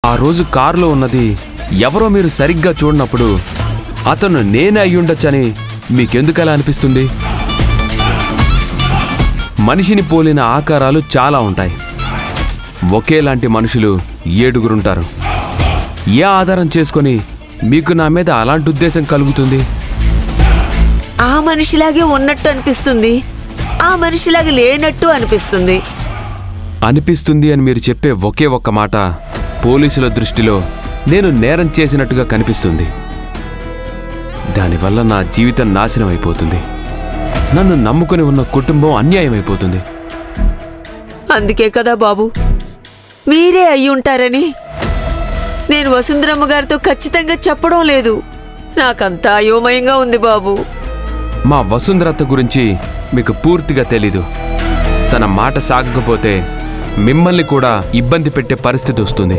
ఆ రోజు కారులో ఉన్నది ఎవరో మీరు సరిగ్గా చూడనప్పుడు అతను నేనే అయ్యుండొచ్చని మీకెందుకలా అనిపిస్తుంది? మనిషిని పోలిన ఆకారాలు చాలా ఉంటాయి. ఒకేలాంటి మనుషులు 7గురుంటారు. ఏ ఆధారం చేసుకొని మీకు నా మీద అలాంటి ఉద్దేశం కలుగుతుంది? ఆ మనిషిలాగే ఉన్నట్టు అనిపిస్తుంది, ఆ మనిషిలాగే లేనట్టు అనిపిస్తుంది. అనిపిస్తుంది అని మీరు చెప్పే ఒకే ఒక్క మాట పోలీసుల దృష్టిలో నేను నేరం చేసినట్టుగా కనిపిస్తుంది. దానివల్ల నా జీవితం నాశనం అయిపోతుంది. నన్ను నమ్ముకుని ఉన్న కుటుంబం అన్యాయం అయిపోతుంది. అందుకే కదా బాబు, మీరే అయ్యుంటారని నేను వసుంధరమ్మ గారితో ఖచ్చితంగా చెప్పడం లేదు. నాకంతా అయోమయంగా ఉంది బాబు. మా వసుంధరత్త గురించి మీకు పూర్తిగా తెలీదు. తన మాట సాగకపోతే మిమ్మల్ని కూడా ఇబ్బంది పెట్టే పరిస్థితి వస్తుంది.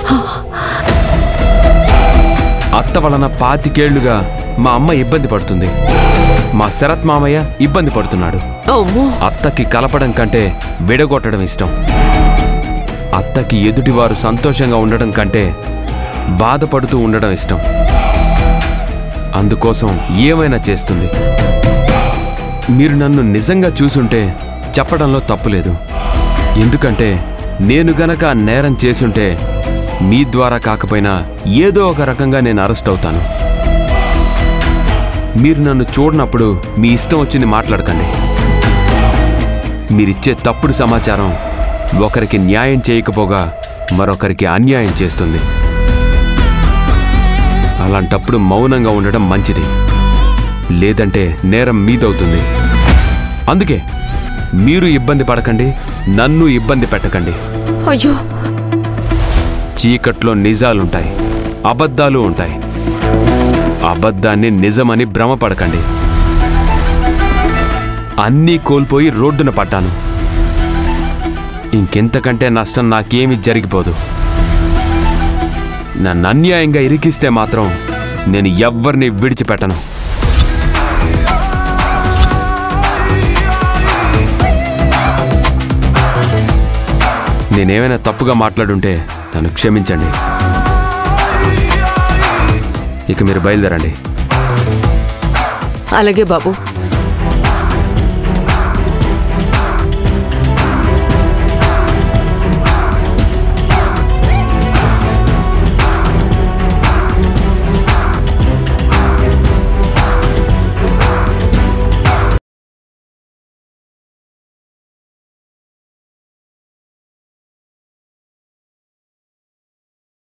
అత్త వలన 25 ఏళ్లుగా మా అమ్మ ఇబ్బంది పడుతుంది. మా శరత్ మామయ్య ఇబ్బంది పడుతున్నాడు. అత్తకి కలపడం కంటే విడగొట్టడం ఇష్టం. అత్తకి ఎదుటివారు సంతోషంగా ఉండడం కంటే బాధపడుతూ ఉండడం ఇష్టం. అందుకోసం ఏమైనా చేస్తుంది. మీరు నన్ను నిజంగా చూసుంటే చెప్పడంలో తప్పులేదు. ఎందుకంటే నేను గనక నేరం చేసుంటే మీ ద్వారా కాకపోయినా ఏదో ఒక రకంగా నేను అరెస్ట్ అవుతాను. మీరు నన్ను చూడనప్పుడు మీ ఇష్టం వచ్చింది మాట్లాడకండి. మీరిచ్చే తప్పుడు సమాచారం ఒకరికి న్యాయం చేయకపోగా మరొకరికి అన్యాయం చేస్తుంది. అలాంటప్పుడు మౌనంగా ఉండడం మంచిది. లేదంటే నేరం మీదవుతుంది. అందుకే మీరు ఇబ్బంది పడకండి, నన్ను ఇబ్బంది పెట్టకండి. అయ్యో, చీకట్లో నిజాలుంటాయి, అబద్ధాలు ఉంటాయి. అబద్ధాన్ని నిజమని భ్రమపడకండి. అన్నీ కోల్పోయి రోడ్డున పడ్డాను. ఇంకెంతకంటే నష్టం నాకేమీ జరిగిపోదు. నన్ను అన్యాయంగా ఇరికిస్తే మాత్రం నేను ఎవ్వరిని విడిచిపెట్టను. నేనేమైనా తప్పుగా మాట్లాడుంటే నన్ను క్షమించండి. ఇక మీరు బయలుదేరండి. అలాగే బాబు.